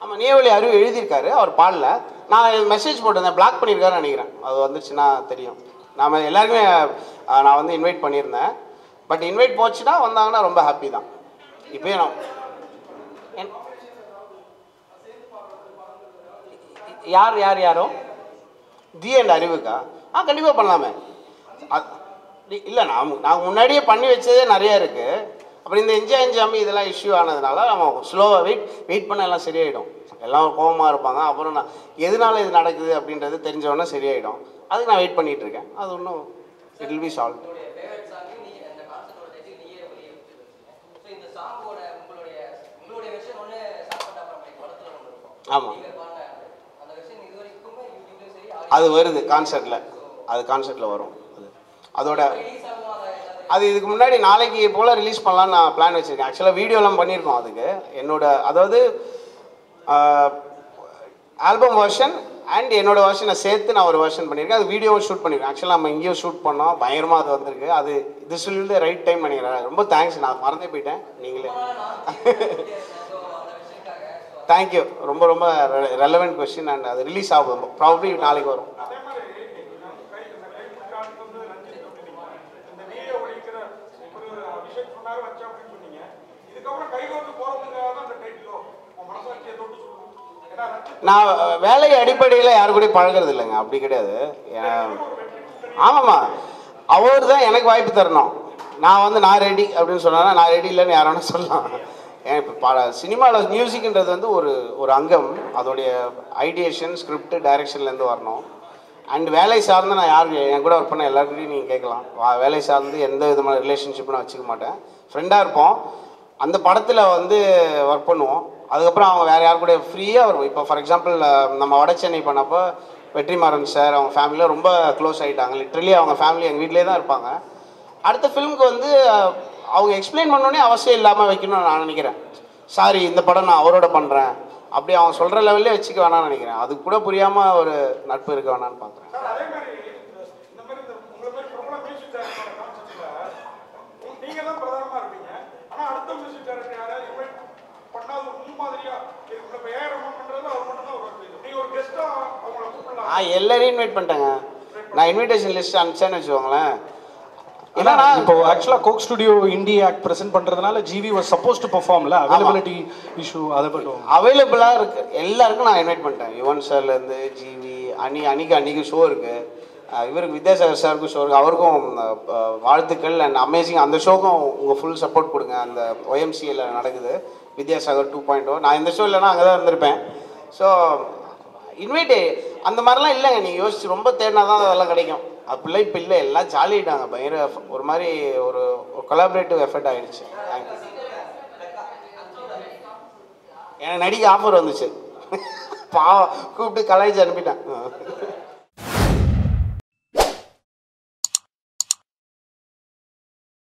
ஆமாம், நியவழி அறிவு எழுதியிருக்காரு, அவர் பாடல. நான் மெசேஜ் போட்டிருந்தேன், பிளாக் பண்ணியிருக்காருன்னு நினைக்கிறேன். அது வந்துச்சுன்னா தெரியும். நாம் எல்லாருமே நான் வந்து இன்வைட் பண்ணியிருந்தேன். பட் இன்வைட் போச்சுன்னா வந்தாங்கன்னா ரொம்ப ஹாப்பி தான். இப்போயே நான் யாரோ தி அண்ட் அறிவுக்கா கண்டிப்பாக பண்ணலாமே. இல்லை, நான் முன்னாடியே பண்ணி வச்சதே நிறையா இருக்குது. அப்புறம் இந்த என்ஜாய் என்ஜாமி இதெல்லாம் இஷ்யூ ஆனதுனால நம்ம ஸ்லோவாக வெயிட் பண்ண எல்லாம் சரியாயிடும். எல்லாம் கோபமாக இருப்பாங்க. அப்புறம் நான் எதனால இது நடக்குது அப்படின்றது தெரிஞ்சவொன்னே சரியாயிடும். அதுக்கு நான் வெயிட் பண்ணிகிட்டு இருக்கேன். அது ஒன்றும் இட் வில் பி சால்வ். ஆமாம், அது வருது கான்சர்ட்டில் வரும். அதோட அது இதுக்கு முன்னாடி நாளைக்கு போல் ரிலீஸ் பண்ணலான்னு நான் பிளான் வச்சுருக்கேன். ஆக்சுவலாக வீடியோலாம் பண்ணியிருக்கோம். அதுக்கு அதாவது ஆல்பம் வெர்ஷன் அண்ட் என்னோடய வெர்ஷனை சேர்த்து நான் ஒரு வெர்ஷன் பண்ணியிருக்கேன். அது வீடியோவும் ஷூட் பண்ணியிருக்கேன். ஆக்சுவலாக நம்ம இங்கேயும் ஷூட் பண்ணோம், பயங்கரமாக அது வந்திருக்கு. அது this will the right time நினைக்கிறேன். ரொம்ப தேங்க்ஸ், நான் மறந்தே போயிட்டேன். நீங்களே தேங்க்யூ. ரொம்ப ரொம்ப ரெலவெண்ட் கொஸ்டின். அண்ட் அது ரிலீஸ் ஆகும், ப்ராபப்ளி நாளைக்கு வரும். நான் வேலை அடிப்படையில் யாரு கூட பழகிறது இல்லைங்க, அப்படி கிடையாது. ஆமாம்மா, அவர் தான் எனக்கு வாய்ப்பு தரணும். நான் வந்து நான் ரெடி அப்படின்னு சொன்னா நான் ரெடி இல்லைன்னு யாரானு சொல்லலாம். இப்போ சினிமாவில் மியூசிக்ன்றது வந்து ஒரு அங்கம். அதோடைய ஐடியேஷன், ஸ்கிரிப்ட், டைரக்ஷன்லேருந்து வரணும். அண்ட் வேலை சார்ந்து நான் யாருக்கு என் கூட ஒர்க் பண்ண எல்லாருக்கிட்டையும் நீங்கள் கேட்கலாம். வேலை சார்ந்து எந்த விதமான ரிலேஷன்ஷிப்பும் நான் வச்சுக்க மாட்டேன். ஃப்ரெண்டாக இருப்போம். அந்த படத்தில் வந்து ஒர்க் பண்ணுவோம். அதுக்கப்புறம் அவங்க வேறு யார் கூட ஃப்ரீயாக வரும். இப்போ ஃபார் எக்ஸாம்பிள் நம்ம வட சென்னை பண்ணப்போ வெற்றிமாறன் சார் அவங்க ஃபேமிலியில் ரொம்ப க்ளோஸ் ஆகிட்டாங்க. லிட்ரலி அவங்க ஃபேமிலி எங்கள் வீட்டிலே தான் இருப்பாங்க. அடுத்த ஃபிலிமுக்கு வந்து அவங்க எக்ஸ்பிளைன் பண்ணோன்னே அவசியம் இல்லாமல் வைக்கணும்னு நான் நினைக்கிறேன். சாரி, இந்த படம் நான் அவரோட பண்ணுறேன் அப்படி அவங்க சொல்கிற லெவல்லே வச்சுக்க வேணாம்னு நினைக்கிறேன். அது கூட புரியாமல் ஒரு நட்பு இருக்க வேணான்னு பார்க்குறேன். எல்லாரையும் இன்வைட் பண்ணிட்டேங்க. நான் இன்விடேஷன் லிஸ்ட் அனுப்பிச்சேன்னு வச்சுக்கோங்களேன். என்னன்னா இப்போ ஆக்சுவலாக Coke Studio indie act present பண்ணுறதுனால ஜிவி வாஸ் சப்போஸ் டு பெர்ஃபார்ம்ல அவைலபிலிட்டி இஷ்யூ அதை பற்றும் அவைலபிளாக இருக்குது. எல்லாருக்கும் நான் இன்வைட் பண்ணிட்டேன். யுவன் சார்லேருந்து ஜிவி அன்னைக்கு ஷோ இருக்குது. இவருக்கு வித்யாசாகர் சாருக்கும் ஷோ இருக்குது. அவருக்கும் வாழ்த்துக்கள் அண்ட் அமேசிங். அந்த ஷோக்கும் உங்கள் ஃபுல் சப்போர்ட் கொடுங்க. அந்த ஒய்எம்சியில் நடக்குது வித்யாசாகர் 2.0. நான் இந்த ஷோ இல்லைனா அங்கே தான் இருந்திருப்பேன். ஸோ இன்வைட்டு அந்த மாதிரிலாம் இல்லைங்க. நீங்கள் யோசிச்சு ரொம்ப தேடினா தான் அதெல்லாம் கிடைக்கும். அப்படிலாம் இப்போ இல்லை, எல்லாம் ஜாலிட்டாங்க. பயங்கர ஒரு மாதிரி ஒரு கொலாபரேட்டிவ் எஃபர்ட் ஆகிடுச்சு. தேங்க்யூ. எனக்கு நடிக்க ஆஃபர் வந்துச்சு. கூப்பிட்டு கலாய்ச்சி அனுப்பிட்டேன்.